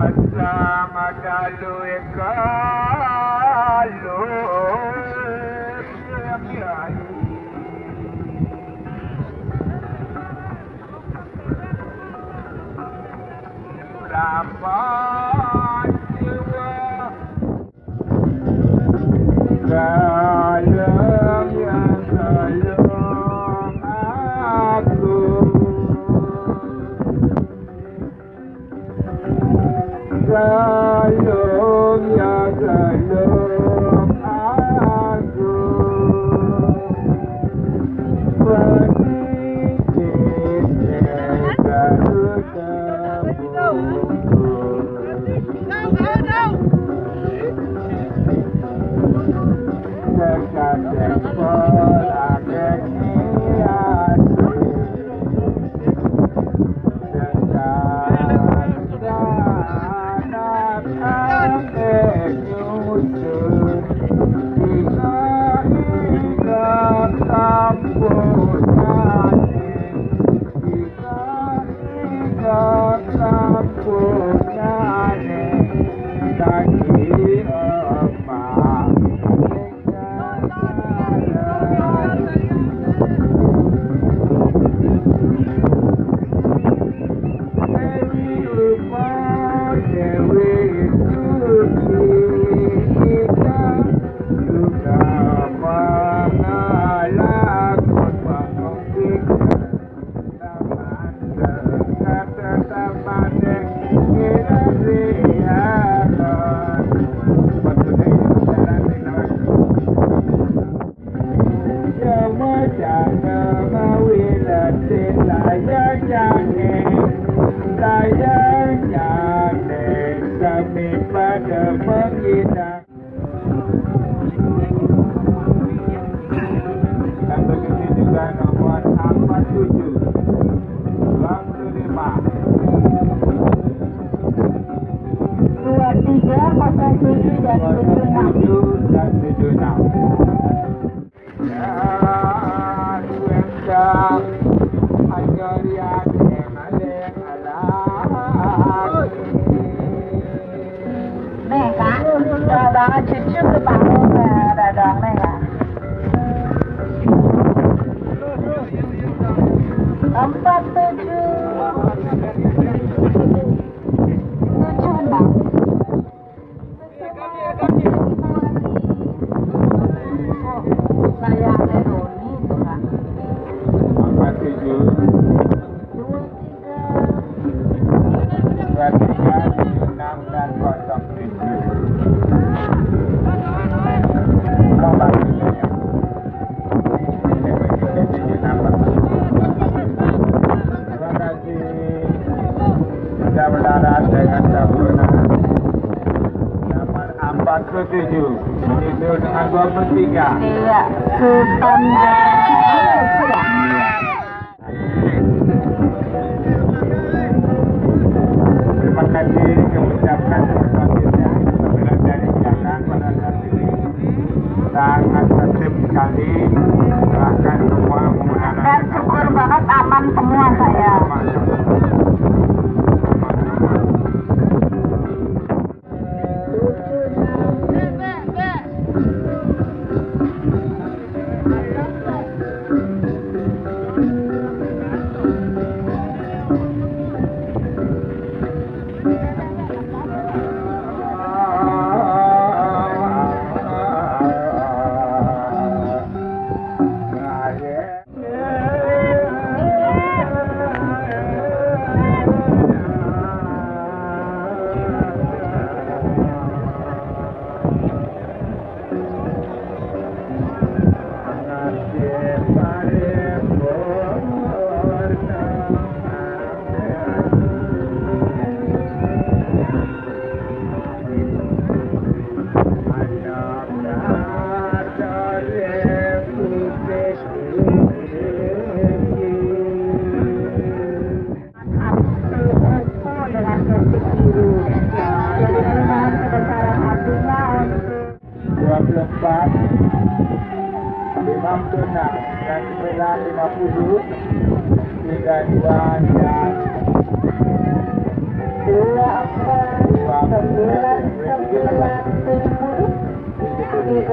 3 2 1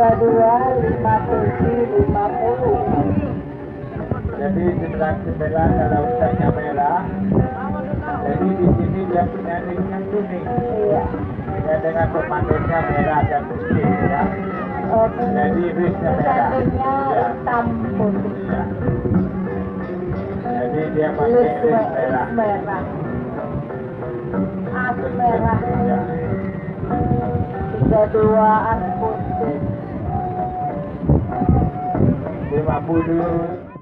Jadi sebelah sebelah kalau usahanya merah, jadi di sini dia punya ring yang kuning. Iya. Ya dengan pemandunya merah dan putih ya. Jadi ringnya merah. Ringnya Ya. hitam putih. Ya. Jadi dia pakai ring merah. Merah. As merah. Ya. 32 as putih. 50.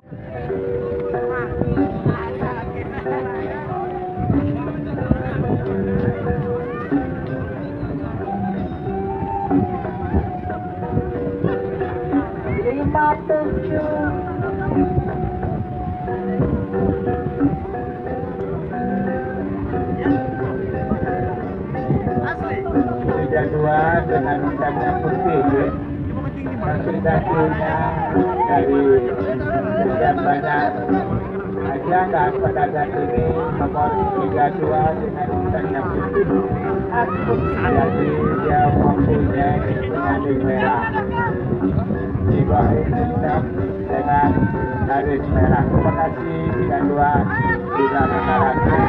Liga 2 dengan hitamnya putih ya. Nanti dagunya dari sekian banyak aja kan pada saat ini nomor Liga 2 dengan hitamnya putih. Jadi dia mempunyai garis merah. Di bawah ini hitam dengan garis merah. Terima kasih Liga 2 sudah mengarahkan.